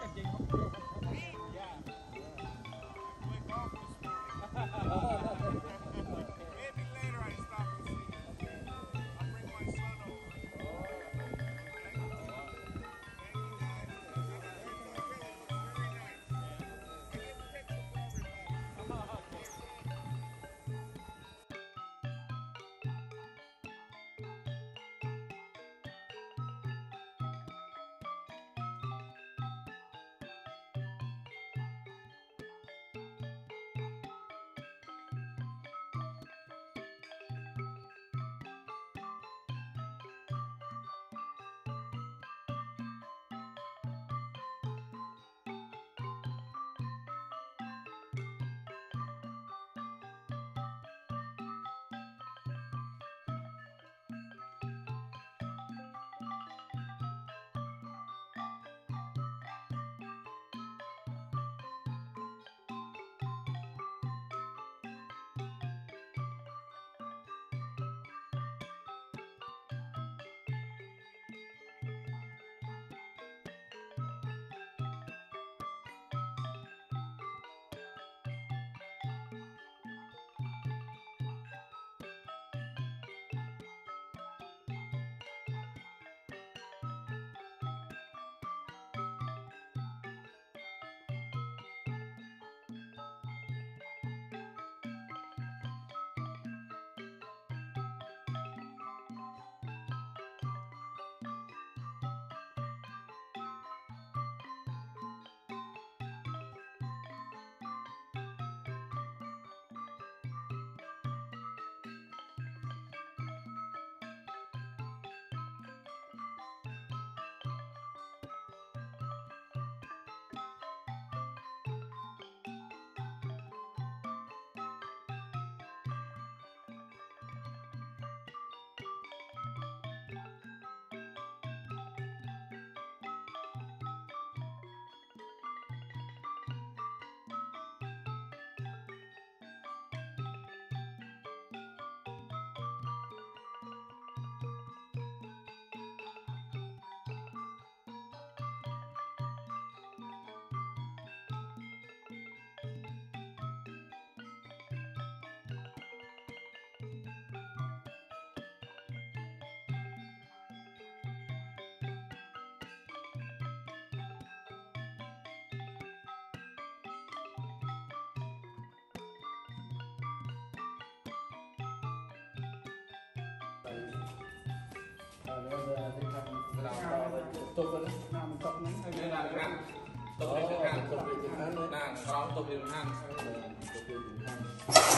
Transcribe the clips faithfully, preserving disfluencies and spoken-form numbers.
tục rồi đấy, làm tục nó đây là cái ăn, tục đi cái ăn, tục đi cái ăn đấy, là sáu tục đi cái ăn, tục đi cái ăn.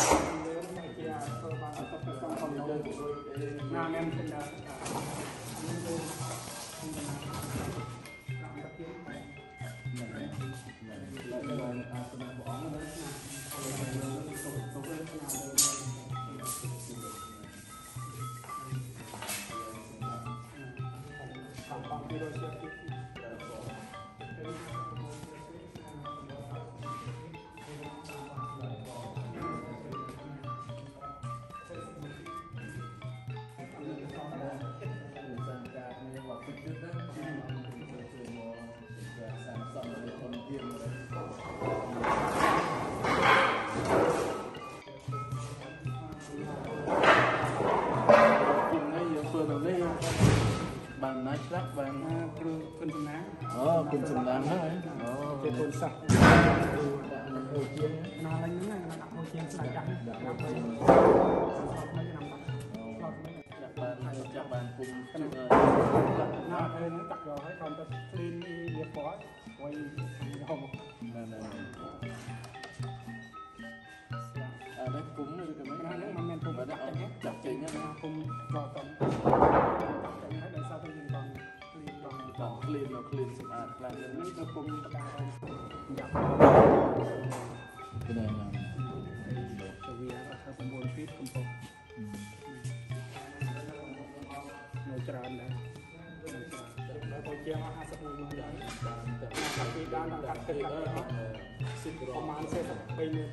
Nếu mà kia cơ bản là tập trong phòng đấu, nam em trên là bạn nói lắc bạn quân sầm nắng, oh quân sầm nắng đó ấy, oh cái quân sập, hồi chiên, nó lấy những này nó đặt hồi chiên sạch trắng, đặt hồi chiên, mấy cái nằm đặt, bạn chặt bạn cùng chung rồi, nó hơi nó chặt rồi, còn ta clean đi phó, quay không, này này, à đấy cúng rồi cái mấy cái mà men cúng chặt chặt chặt chặt nhá, cúng vào tận còn clean nó clean sạch à làm cho nó cũng cái này là so vi là các công bố fit công bố nó tràn đấy nó có chia mà hai sắp người đấy tapi đang là cắt cái đóประมาณเศษไปเลย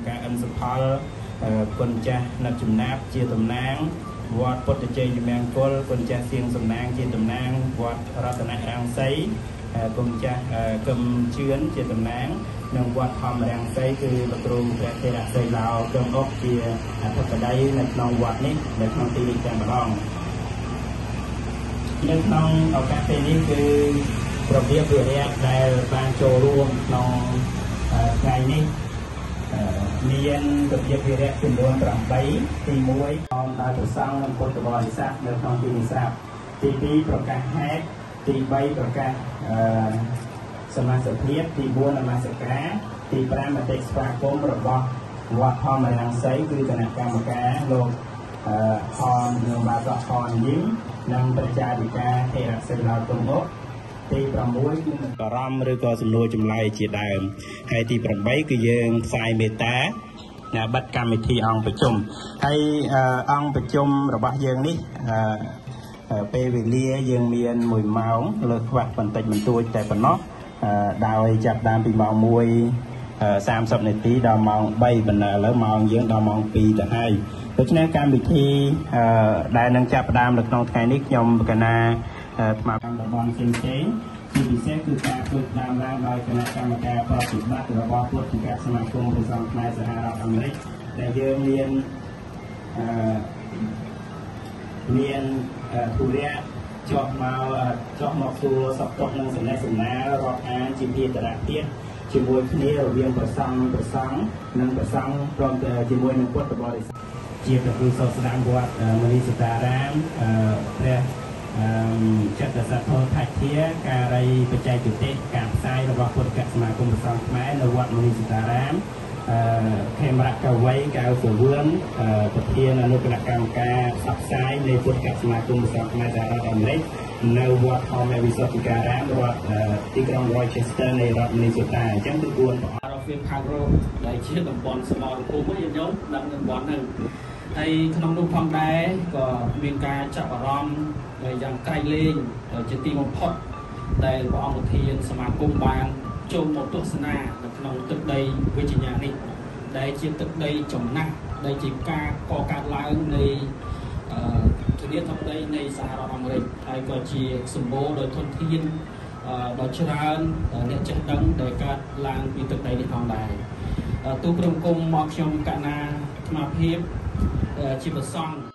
ការអិនសផលគុណចាស់ណាត់ចំណាបជាតំណាងវត្តពុទ្ធជ័យមង្គលគុណចាស់សៀងសំណាងជាតំណាងវត្តរតនរាំងសីគុណចាស់កឹមជឿនជាតំណាងនិងវត្តធម្មរាំងសីគឺលោកគ្រូព្រះថេរសីឡោកឹមអុកជាអធិបតីនៅក្នុងវត្តនេះនៅក្នុងទីនេះតែម្ដងនៅក្នុងឱកាសពេលនេះគឺរបៀបវិរៈដែលបានចូលរួមក្នុងថ្ងៃនេះមានរបៀបវិរៈចំនួនប្រាំបីទីមួយអមដោយប្រសង់និងពុទ្ធបរិស័ទនៅក្នុងទីនេះស្រាប់ទីពីរប្រកាសហេតុទីបីប្រកាសសមាសភាពទីបួននមស្ការទីប្រាំមតិស្វាគមន៍របស់វត្តធម្មរាំងសីគឺគណៈកម្មការលោកខននិងបាសខនយីនិងប្រជាអធិការថេរសីឡោកឹមអុកទីប្រាំមួយគឺបារម្ភឬក៏សំណួរចម្លើយជាដើមហើយទីប្រាំបីគឺយើងផ្សាយមេត្តាបិទកម្មវិធីអង្គប្រជុំហើយអង្គប្រជុំរបស់យើងនេះពេលវេលាយើងមានមួយម៉ោងលើខ្វះបន្តិចបន្តួចតែប៉ុណ្ណោះដោយចាប់ដើមពីម៉ោងមួយសាមសិបនាទីដល់ម៉ោងបីបណ្ដាឥឡូវម៉ោងយើងដល់ម៉ោងពីរទៅហើយដូច្នេះកម្មវិធីដែលនឹងចាប់ផ្ដើមនៅក្នុងថ្ងៃនេះខ្ញុំកណាថ្មកម្មតំបន់ផ្សេងៗជាពិសេសគឺការធ្វើតាមឡើងដោយគណៈកម្មការប្រតិបត្តិរបស់ពុទ្ធិកសមាគមព្រះសង្ឃខ្មែរសហរដ្ឋអាមេរិកដែលយើងមានអឺមានធុរៈចុះមកចុះមកសួរសពតុកនឹងសំណេះសំណាលរាប់អានជាភារៈទៀតជាមួយគ្នារវាងព្រះសង្ឃព្រះសង្ឃនិងព្រះសង្ឃព្រមទាំងជាមួយនឹងពុទ្ធបរិស័ទជាព្រះគ្រូសាស្ត្រាវត្តមនីសតារាមព្រះចិត្តសទ្ធោថច្ធាការីបច្ចេកទេសការផ្សាយរបស់ពុទ្ធិកសមាគមព្រះសង្ឃខ្មែរនៅវត្តមនីសតារាមខេមរៈកវៃកៅសវឿនប្រធានអនុគណៈកម្មការផ្សព្វផ្សាយនៃពុទ្ធិកសមាគមព្រះសង្ឃខ្មែរសហរដ្ឋអាមេរិកនៅវត្តធម្មវិសុទ្ធិការាមរដ្ឋទីក្រុង Rochester នៃរដ្ឋ Minnesota អញ្ចឹងគឺគួរប្រអប់វាផាក់រោដែលជាតំបន់សមរភូមិយើងយកដល់តំបន់ហ្នឹងហើយក្នុងនោះផងដែរក៏មានការចាប់អារម្មណ៍យ៉ាងក្រៃលែងជាទីបំផុតដែលព្រះអង្គប្រធានសមាគមបានចូលមកទស្សនានៅក្នុងទឹកដីវិជ្ជានេះដែលជាទឹកដីចំណាស់ដែលជាការកកើតឡើងនៃធានាធិបតីនៃសហរដ្ឋអាមេរិកហើយក៏ជាសម្បូរដោយធនធានដ៏ច្រើនអ្នកចេះដឹងដែលកើតឡើងពីទឹកដីនេះផងដែរទូព្រមគុំមកខ្ញុំកណាអាត្មាភាពជាប្រសង់